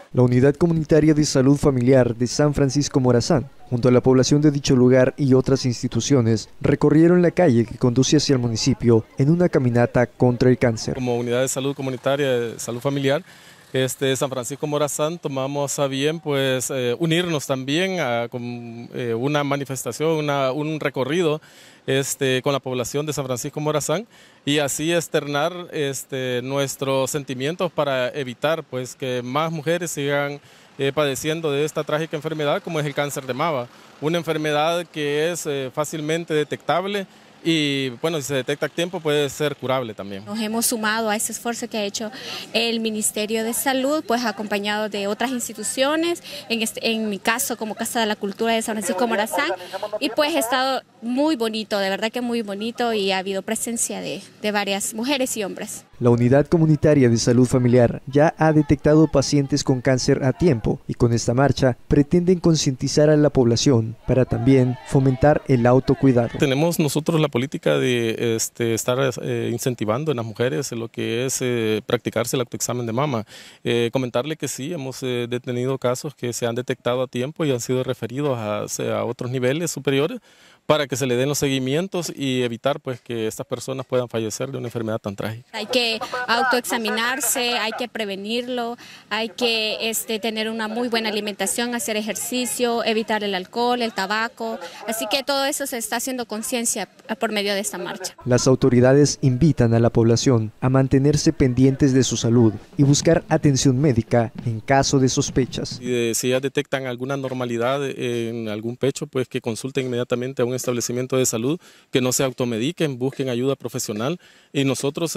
La Unidad Comunitaria de Salud Familiar de San Francisco Morazán, junto a la población de dicho lugar y otras instituciones, recorrieron la calle que conduce hacia el municipio en una caminata contra el cáncer. Como Unidad de Salud Comunitaria de Salud Familiar, San Francisco Morazán tomamos a bien pues unirnos también con una manifestación, un recorrido con la población de San Francisco Morazán y así externar nuestros sentimientos para evitar pues que más mujeres sigan padeciendo de esta trágica enfermedad como es el cáncer de mama, una enfermedad que es fácilmente detectable. Y bueno, si se detecta a tiempo puede ser curable también. Nos hemos sumado a ese esfuerzo que ha hecho el Ministerio de Salud, pues acompañado de otras instituciones, en mi caso como Casa de la Cultura de San Francisco Morazán, y pues ha estado muy bonito, de verdad que muy bonito, y ha habido presencia de varias mujeres y hombres. La Unidad Comunitaria de Salud Familiar ya ha detectado pacientes con cáncer a tiempo y con esta marcha pretenden concientizar a la población para también fomentar el autocuidado. Tenemos nosotros la política de estar incentivando en las mujeres lo que es practicarse el autoexamen de mama. Comentarle que sí, hemos detenido casos que se han detectado a tiempo y han sido referidos a otros niveles superiores para que se le den los seguimientos y evitar pues que estas personas puedan fallecer de una enfermedad tan trágica. Hay que autoexaminarse, hay que prevenirlo, hay que tener una muy buena alimentación, hacer ejercicio, evitar el alcohol, el tabaco, así que todo eso se está haciendo conciencia por medio de esta marcha. Las autoridades invitan a la población a mantenerse pendientes de su salud y buscar atención médica en caso de sospechas. Si ya detectan alguna normalidad en algún pecho, pues que consulten inmediatamente a un establecimiento de salud, que no se automediquen, busquen ayuda profesional y nosotros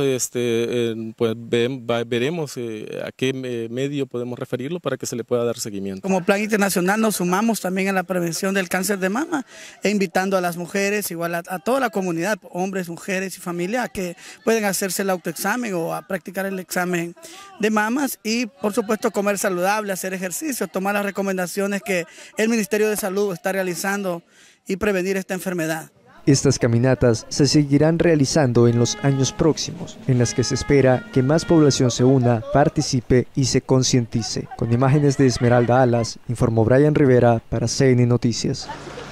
pues veremos a qué medio podemos referirlo para que se le pueda dar seguimiento. Como plan internacional nos sumamos también a la prevención del cáncer de mama e invitando a las mujeres, igual a toda la comunidad, hombres, mujeres y familia, que pueden hacerse el autoexamen o a practicar el examen de mamas y por supuesto comer saludable, hacer ejercicio, tomar las recomendaciones que el Ministerio de Salud está realizando y prevenir esta enfermedad. Estas caminatas se seguirán realizando en los años próximos, en las que se espera que más población se una, participe y se concientice. Con imágenes de Esmeralda Alas, informó Brian Rivera para CN Noticias.